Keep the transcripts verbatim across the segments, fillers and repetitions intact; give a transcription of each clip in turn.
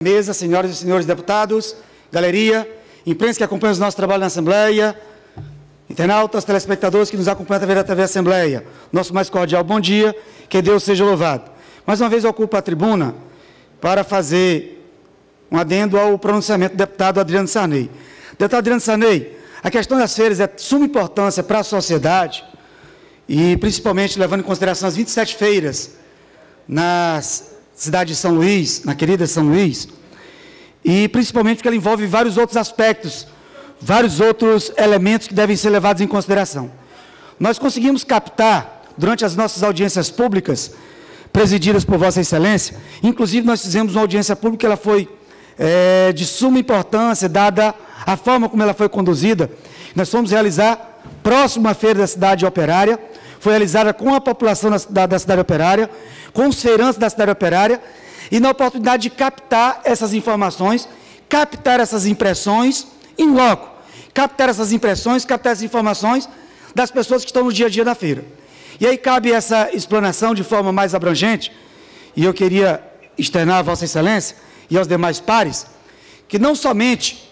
Mesa, senhoras e senhores deputados, galeria, imprensa que acompanha o nosso trabalho na Assembleia, internautas, telespectadores que nos acompanham através da T V Assembleia, nosso mais cordial bom dia, que Deus seja louvado. Mais uma vez eu ocupo a tribuna para fazer um adendo ao pronunciamento do deputado Adriano Sarney. Deputado Adriano Sarney, a questão das feiras é de suma importância para a sociedade e principalmente levando em consideração as vinte e sete feiras na cidade de São Luís, na querida São Luís, e principalmente porque ela envolve vários outros aspectos, vários outros elementos que devem ser levados em consideração. Nós conseguimos captar, durante as nossas audiências públicas, presididas por Vossa Excelência, inclusive nós fizemos uma audiência pública, ela foi é, de suma importância, dada a forma como ela foi conduzida. Nós fomos realizar, próximo à feira da cidade operária, foi realizada com a população da, da cidade operária, com os feirantes da cidade operária, e na oportunidade de captar essas informações, captar essas impressões em loco, captar essas impressões, captar essas informações das pessoas que estão no dia a dia da feira. E aí cabe essa explanação de forma mais abrangente, e eu queria externar a Vossa Excelência e aos demais pares, que não somente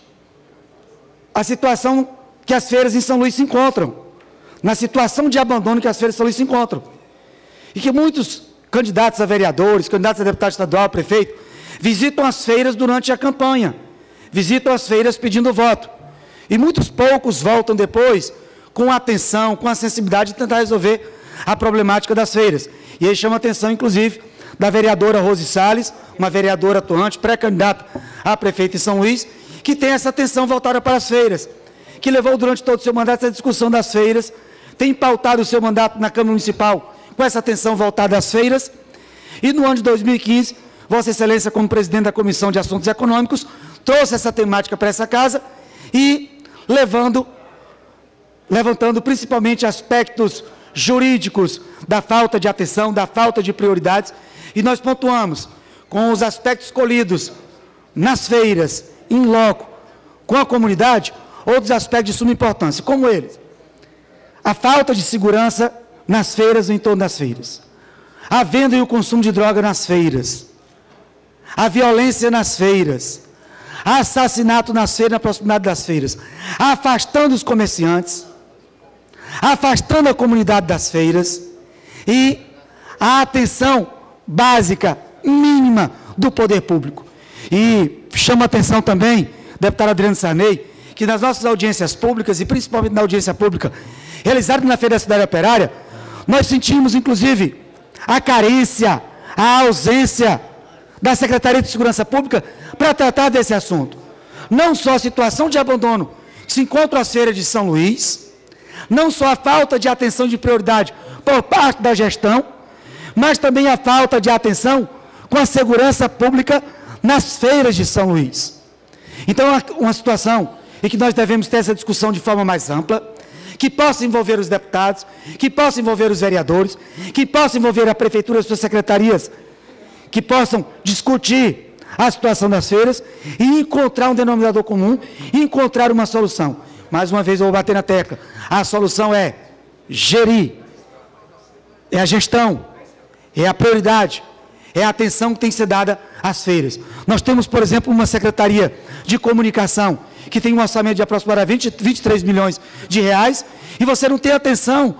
a situação que as feiras em São Luís se encontram, na situação de abandono que as feiras de São Luís se encontram, e que muitos candidatos a vereadores, candidatos a deputado estadual, prefeito, visitam as feiras durante a campanha, visitam as feiras pedindo voto, e muitos poucos voltam depois com a atenção, com a sensibilidade de tentar resolver a problemática das feiras. E aí chama a atenção, inclusive, da vereadora Rose Salles, uma vereadora atuante, pré-candidata a prefeita em São Luís, que tem essa atenção voltada para as feiras, que levou durante todo o seu mandato essa discussão das feiras, tem pautado o seu mandato na Câmara Municipal com essa atenção voltada às feiras, e no ano de dois mil e quinze, Vossa Excelência, como presidente da Comissão de Assuntos Econômicos, trouxe essa temática para essa casa e levando, levantando principalmente aspectos jurídicos da falta de atenção, da falta de prioridades, e nós pontuamos com os aspectos colhidos nas feiras, em loco, com a comunidade, outros aspectos de suma importância, como eles: a falta de segurança nas feiras e em torno das feiras, a venda e o consumo de droga nas feiras, a violência nas feiras, assassinato nas feiras, na proximidade das feiras, afastando os comerciantes, afastando a comunidade das feiras e a atenção básica, mínima do poder público. E chama a atenção também, deputado Adriano Sarney, que nas nossas audiências públicas, e principalmente na audiência pública realizada na Feira da Cidade Operária, nós sentimos, inclusive, a carência, a ausência da Secretaria de Segurança Pública para tratar desse assunto. Não só a situação de abandono que se encontra as feiras de São Luís, não só a falta de atenção de prioridade por parte da gestão, mas também a falta de atenção com a segurança pública nas feiras de São Luís. Então, é uma situação em que nós devemos ter essa discussão de forma mais ampla, que possa envolver os deputados, que possa envolver os vereadores, que possa envolver a prefeitura e suas secretarias, que possam discutir a situação das feiras e encontrar um denominador comum, e encontrar uma solução. Mais uma vez eu vou bater na tecla: a solução é gerir, é a gestão, é a prioridade, é a atenção que tem que ser dada às feiras. Nós temos, por exemplo, uma Secretaria de Comunicação que tem um orçamento de aproximadamente vinte e três milhões de reais, e você não tem atenção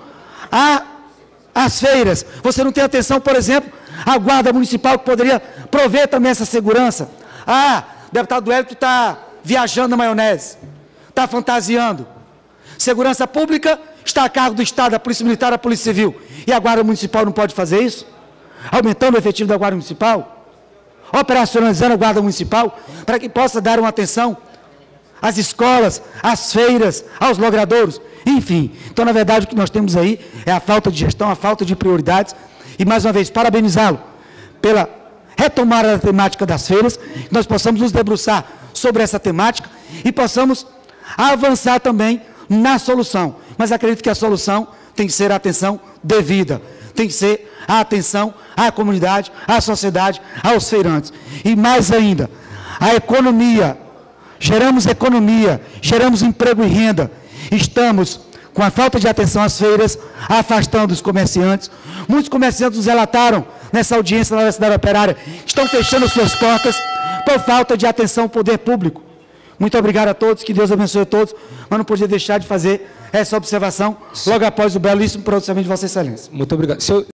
às feiras, você não tem atenção, por exemplo, à Guarda Municipal, que poderia prover também essa segurança. Ah, deputado Hélio está viajando na maionese, está fantasiando. Segurança Pública está a cargo do Estado, da Polícia Militar, da Polícia Civil, e a Guarda Municipal não pode fazer isso? Aumentando o efetivo da Guarda Municipal, operacionalizando a Guarda Municipal, para que possa dar uma atenção às escolas, às feiras, aos logradouros, enfim. Então, na verdade, o que nós temos aí é a falta de gestão, a falta de prioridades, e, mais uma vez, parabenizá-lo pela retomada da temática das feiras, que nós possamos nos debruçar sobre essa temática e possamos avançar também na solução. Mas acredito que a solução tem que ser a atenção devida, tem que ser a atenção à comunidade, à sociedade, aos feirantes. E mais ainda, a economia. Geramos economia, geramos emprego e renda. Estamos com a falta de atenção às feiras, afastando os comerciantes. Muitos comerciantes nos relataram nessa audiência na Cidade Operária, que estão fechando suas portas por falta de atenção ao poder público. Muito obrigado a todos, que Deus abençoe a todos, mas não podia deixar de fazer essa observação logo após o belíssimo pronunciamento de Vossa Excelência. Muito obrigado. Senhor...